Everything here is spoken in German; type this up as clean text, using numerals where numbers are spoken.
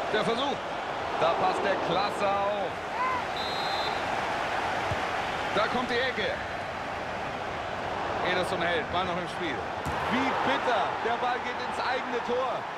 Der Versuch. Da passt der klasse auf. Da kommt die Ecke. Ederson hält, Ball noch im Spiel. Wie bitter. Der Ball geht ins eigene Tor.